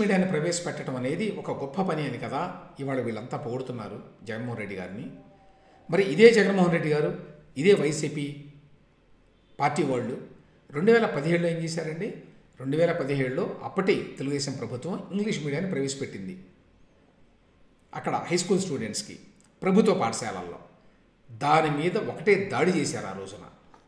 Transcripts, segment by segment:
మీడియాన్ని ప్రవేశపెట్టడం అనేది ఒక గొప్ప పని అని కదా ఇవాళ వీళ్ళంతా పొగుడుతున్నారు జగన్మోహన్ రెడ్డి గారిని. మరి ఇదే జగన్మోహన్ రెడ్డి గారు, ఇదే వైసీపీ పార్టీ వాళ్ళు 2017లో ఏం చేశారండి? 2017లో అప్పటి తెలుగుదేశం ప్రభుత్వం ఇంగ్లీష్ మీడియాన్ని ప్రవేశపెట్టింది. అక్కడ హై స్కూల్ స్టూడెంట్స్కి ప్రభుత్వ పాఠశాలల్లో. దాని మీద ఒకటే దాడి చేశారు ఆ రోజున.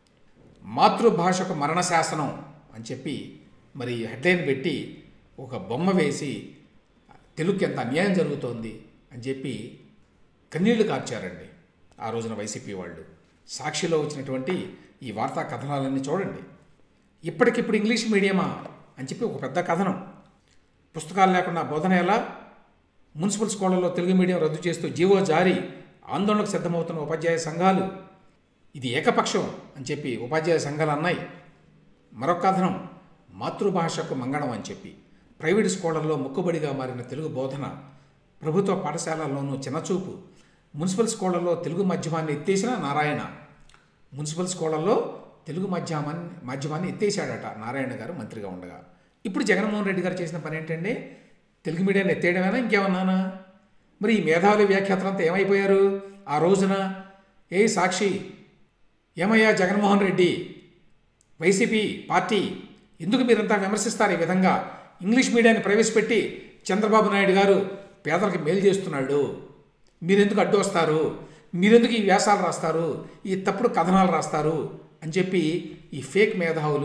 మాతృభాషకు మరణ శాసనం అని చెప్పి మరి హెడ్లైన్ పెట్టి ఒక బొమ్మ వేసి తెలుగుకి ఎంత అన్యాయం జరుగుతోంది అని చెప్పి కన్నీళ్లు కార్చారండి ఆ రోజున వైసీపీ వాళ్ళు. సాక్షిలో వచ్చినటువంటి ఈ వార్తా కథనాలన్నీ చూడండి. ఇప్పటికిప్పుడు ఇంగ్లీష్ మీడియమా అని చెప్పి ఒక పెద్ద కథనం. పుస్తకాలు లేకుండా బోధన ఎలా, మున్సిపల్ స్కూళ్లలో తెలుగు మీడియం రద్దు చేస్తూ జీవో జారీ, ఆందోళనకు సిద్ధమవుతున్న ఉపాధ్యాయ సంఘాలు, ఇది ఏకపక్షం అని చెప్పి ఉపాధ్యాయ సంఘాలు అన్నాయి. మరొక కథనం, మాతృభాషకు మంగళం అని చెప్పి ప్రైవేటు స్కూళ్లలో మొక్కుబడిగా మారిన తెలుగు బోధన, ప్రభుత్వ పాఠశాలల్లోనూ చిన్నచూపు, మున్సిపల్ స్కూళ్లలో తెలుగు మాధ్యమాన్ని ఎత్తేసిన నారాయణ. మున్సిపల్ స్కూళ్లలో తెలుగు మాధ్యమాన్ని ఎత్తేసాడట నారాయణ గారు మంత్రిగా ఉండగా. ఇప్పుడు జగన్మోహన్ రెడ్డి గారు చేసిన పని ఏంటంటే తెలుగు మీడియాన్ని ఎత్తేయడమేనా, ఇంకేమన్నానా? మరి ఈ మేధావుల వ్యాఖ్యాతలంతా ఏమైపోయారు ఆ రోజున? సాక్షి, ఏమయ్యా జగన్మోహన్ రెడ్డి, వైసీపీ పార్టీ, ఎందుకు మీరంతా విమర్శిస్తారు ఈ విధంగా? ఇంగ్లీష్ మీడియాన్ని ప్రవేశపెట్టి చంద్రబాబు నాయుడు గారు పేదలకు మేలు చేస్తున్నాడు, మీరెందుకు అడ్డు వస్తారు? మీరెందుకు ఈ వ్యాసాలు రాస్తారు, ఈ తప్పుడు కథనాలు రాస్తారు అని చెప్పి ఈ ఫేక్ మేధావులు,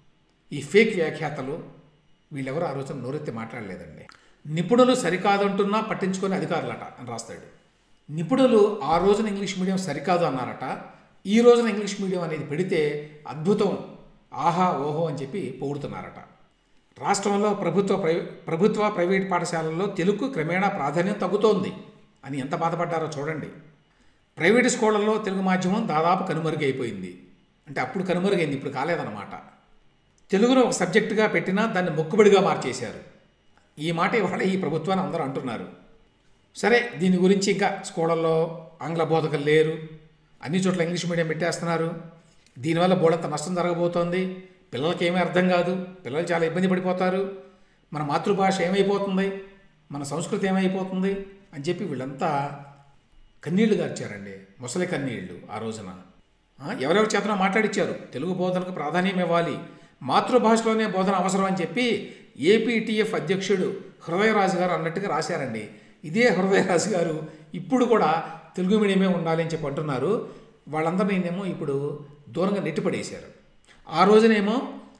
ఈ ఫేక్ వ్యాఖ్యాతలు వీళ్ళెవరు ఆ రోజున నోరెత్తి మాట్లాడలేదండి. నిపుణులు సరికాదంటున్నా పట్టించుకొని అధికారులట అని రాస్తాడు. నిపుణులు ఆ రోజున ఇంగ్లీష్ మీడియం సరికాదు అన్నారట. ఈ రోజున ఇంగ్లీష్ మీడియం అనేది పెడితే అద్భుతం, ఆహా ఓహో అని చెప్పి పొగుడుతున్నారట. రాష్ట్రంలో ప్రభుత్వ ప్రైవేట్ పాఠశాలల్లో తెలుగు క్రమేణా ప్రాధాన్యం తగ్గుతోంది అని ఎంత బాధపడ్డారో చూడండి. ప్రైవేటు స్కూళ్లలో తెలుగు మాధ్యమం దాదాపు కనుమరుగైపోయింది. అంటే అప్పుడు కనుమరుగైంది, ఇప్పుడు కాలేదన్నమాట. తెలుగును ఒక సబ్జెక్టుగా పెట్టినా దాన్ని మొక్కుబడిగా మార్చేశారు. ఈ మాట ఇవాళ ఈ ప్రభుత్వాన్ని అందరూ అంటున్నారు. సరే, దీని గురించి ఇంకా స్కూళ్ళల్లో ఆంగ్ల బోధకులు లేరు, అన్ని చోట్ల ఇంగ్లీష్ మీడియం పెట్టేస్తున్నారు, దీనివల్ల బోడంత నష్టం జరగబోతోంది, పిల్లలకి ఏమీ అర్థం కాదు, పిల్లలు చాలా ఇబ్బంది పడిపోతారు, మన మాతృభాష ఏమైపోతుంది, మన సంస్కృతి ఏమైపోతుంది అని చెప్పి వీళ్ళంతా కన్నీళ్లు గార్చారండి, ముసలి కన్నీళ్లు. ఆ రోజున ఎవరెవరి చేతనో మాట్లాడిచ్చారు, తెలుగు బోధనకు ప్రాధాన్యం ఇవ్వాలి, మాతృభాషలోనే బోధన అవసరం అని చెప్పి ఏపీటీఎఫ్ అధ్యక్షుడు హృదయరాజు గారు అన్నట్టుగా రాశారండి. ఇదే హృదయరాజు గారు ఇప్పుడు కూడా తెలుగు మీడియమే ఉండాలి అని చెప్పి అంటున్నారు. వాళ్ళందరినేమో ఇప్పుడు దూరంగా నెట్టిపడేశారు. ఆ రోజునేమో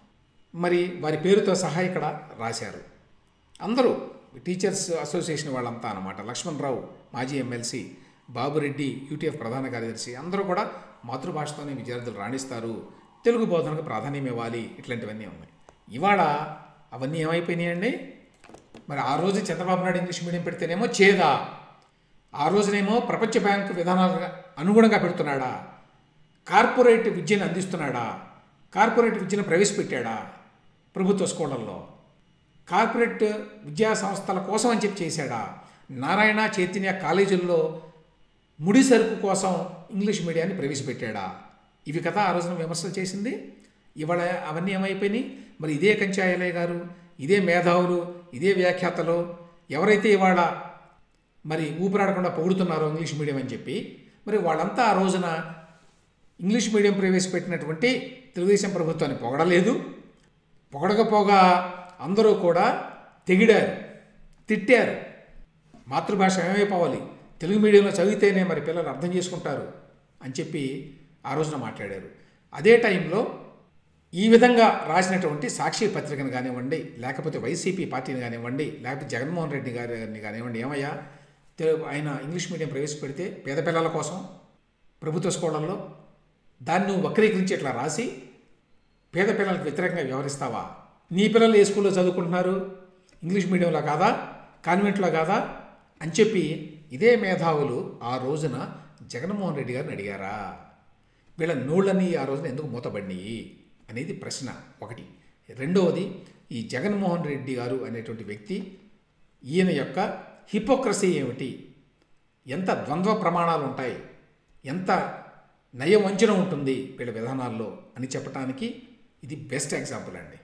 మరి వారి పేరుతో సహా ఇక్కడ రాశారు. అందరూ టీచర్స్ అసోసియేషన్ వాళ్ళంతా అన్నమాట. లక్ష్మణరావు మాజీ ఎమ్మెల్సీ, బాబురెడ్డి యూటీఎఫ్ ప్రధాన కార్యదర్శి, అందరూ కూడా మాతృభాషతోనే విద్యార్థులు రాణిస్తారు, తెలుగు బోధనకు ప్రాధాన్యం ఇవ్వాలి, ఇట్లాంటివన్నీ ఉన్నాయి. ఇవాళ అవన్నీ ఏమైపోయినాయండి? మరి ఆ రోజు చంద్రబాబు నాయుడు ఇంగ్లీష్ మీడియం పెడితేనేమో చేదా, ఆ రోజునేమో ప్రపంచ బ్యాంకు విధానాలకు అనుగుణంగా పెడుతున్నాడా, కార్పొరేట్ విద్యను అందిస్తున్నాడా, కార్పొరేట్ విద్యను ప్రవేశపెట్టాడా ప్రభుత్వ స్కూళ్ళల్లో, కార్పొరేట్ విద్యా సంస్థల కోసం అని చెప్పి చేశాడా, నారాయణ చైతన్య కాలేజీల్లో ముడి సరుకు కోసం ఇంగ్లీష్ మీడియాన్ని ప్రవేశపెట్టాడా? ఇవి కదా ఆ రోజున విమర్శలు చేసింది. ఇవాళ అవన్నీ ఏమైపోయినాయి? మరి ఇదే కంచాయలయ్య గారు, ఇదే మేధావులు, ఇదే వ్యాఖ్యాతలు ఎవరైతే ఇవాళ మరి ఊపిరాడకుండా పొగుడుతున్నారో ఇంగ్లీష్ మీడియం అని చెప్పి, మరి వాళ్ళంతా ఆ రోజున ఇంగ్లీష్ మీడియం ప్రవేశపెట్టినటువంటి తెలుగుదేశం ప్రభుత్వాన్ని పొగడలేదు. పొగడకపోగా అందరూ కూడా తెగిడారు, తిట్టారు. మాతృభాష ఏమైపోవాలి, తెలుగు మీడియంలో చదివితేనే మరి పిల్లలు అర్థం చేసుకుంటారు అని చెప్పి ఆ రోజున మాట్లాడారు. అదే టైంలో ఈ విధంగా రాసినటువంటి సాక్షి పత్రికను కానివ్వండి, లేకపోతే వైసీపీ పార్టీని కానివ్వండి, లేకపోతే జగన్మోహన్ రెడ్డి గారిని కానివ్వండి, ఏమయ్యా ఆయన ఇంగ్లీష్ మీడియం ప్రవేశపెడితే పేద పిల్లల కోసం ప్రభుత్వ స్కూళ్ళల్లో దాన్ని నువ్వు వక్రీకరించి ఇట్లా రాసి పేద పిల్లలకు వ్యతిరేకంగా వ్యవహరిస్తావా? నీ పిల్లలు ఏ స్కూల్లో చదువుకుంటున్నారు, ఇంగ్లీష్ మీడియంలో కాదా, కాన్వెంట్లో కాదా అని చెప్పి ఇదే మేధావులు ఆ రోజున జగన్మోహన్ రెడ్డి గారిని అడిగారా? వీళ్ళ నోళ్ళని ఆ రోజున ఎందుకు మూతబడినాయి అనేది ప్రశ్న ఒకటి. రెండవది, ఈ జగన్మోహన్ రెడ్డి గారు అనేటువంటి వ్యక్తి, ఈయన యొక్క హిపోక్రసీ ఏమిటి, ఎంత ద్వంద్వ ప్రమాణాలు ఉంటాయి, ఎంత నయవంచన ఉంటుంది వీళ్ళ విధానాల్లో అని చెప్పడానికి ఇది బెస్ట్ ఎగ్జాంపుల్ అండి.